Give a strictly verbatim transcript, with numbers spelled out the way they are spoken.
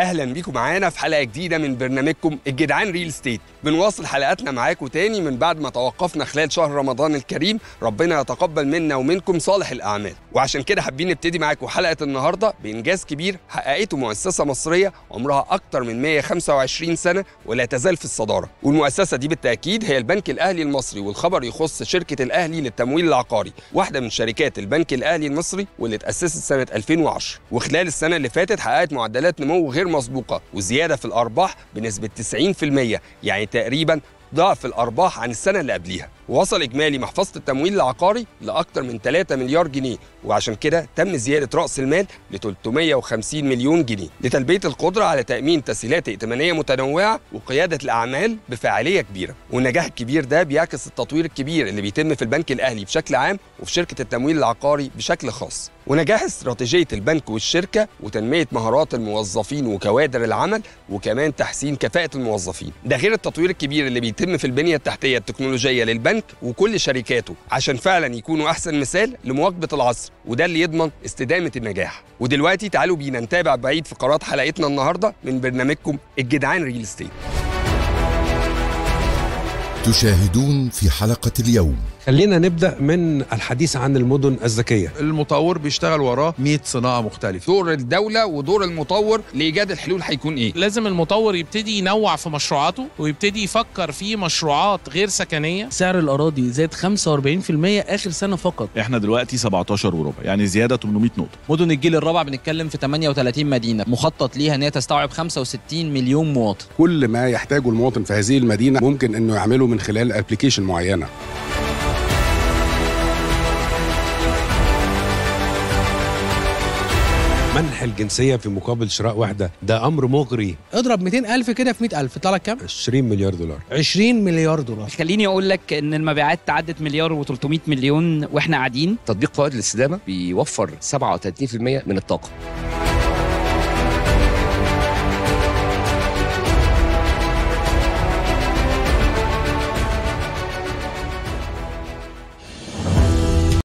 اهلا بيكم معانا في حلقه جديده من برنامجكم الجدعان ريل استيت. بنواصل حلقاتنا معاكم تاني من بعد ما توقفنا خلال شهر رمضان الكريم. ربنا يتقبل منا ومنكم صالح الاعمال، وعشان كده حابين نبتدي معاكم حلقه النهارده بانجاز كبير حققته مؤسسه مصريه عمرها اكتر من مئة وخمسة وعشرين سنه ولا تزال في الصداره، والمؤسسه دي بالتاكيد هي البنك الاهلي المصري. والخبر يخص شركه الاهلي للتمويل العقاري، واحده من شركات البنك الاهلي المصري واللي اتاسست سنه ألفين وعشرة، وخلال السنه اللي فاتت حققت معدلات نمو غير مسبوقه وزياده في الارباح بنسبه تسعين في المئة، يعني تقريبا ضعف الارباح عن السنه اللي قبليها. ووصل اجمالي محفظه التمويل العقاري لاكثر من ثلاثة مليار جنيه، وعشان كده تم زياده راس المال ل ثلاثمئة وخمسين مليون جنيه لتلبيه القدره على تامين تسهيلات ائتمانيه متنوعه وقياده الاعمال بفاعليه كبيره. والنجاح الكبير ده بيعكس التطوير الكبير اللي بيتم في البنك الاهلي بشكل عام وفي شركه التمويل العقاري بشكل خاص، ونجاح استراتيجيه البنك والشركه وتنميه مهارات الموظفين وكوادر العمل، وكمان تحسين كفاءه الموظفين. ده غير التطوير الكبير اللي بيتم في البنيه التحتيه التكنولوجيه للبنك وكل شركاته عشان فعلا يكونوا احسن مثال لمواكبه العصر، وده اللي يضمن استدامه النجاح. ودلوقتي تعالوا بينا نتابع بعيد فقرات حلقتنا النهارده من برنامجكم الجدعان ريل استيت. تشاهدون في حلقة اليوم. خلينا نبدأ من الحديث عن المدن الذكية. المطور بيشتغل وراه مئة صناعة مختلفة. دور الدولة ودور المطور لإيجاد الحلول هيكون إيه؟ لازم المطور يبتدي ينوع في مشروعاته ويبتدي يفكر في مشروعات غير سكنية. سعر الأراضي زاد خمسة وأربعين في المئة آخر سنة فقط. احنا دلوقتي سبعتاشر وربع، يعني زيادة ثمانمئة نقطة. مدن الجيل الرابع بنتكلم في ثمانية وثلاثين مدينة مخطط ليها ان هي تستوعب خمسة وستين مليون مواطن. كل ما يحتاجه المواطن في هذه المدينة ممكن انه يعمله من خلال ابلكيشن معينة. منح الجنسية في مقابل شراء وحدة ده أمر مغري. اضرب مئتين ألف كده في مئة ألف يطلع لك كام؟ عشرين مليار دولار. عشرين مليار دولار. خليني أقول لك إن المبيعات تعدت مليار وثلاثمئة مليون وإحنا قاعدين. تطبيق فوائد الاستدامة بيوفر سبعة وثلاثين في المئة من الطاقة.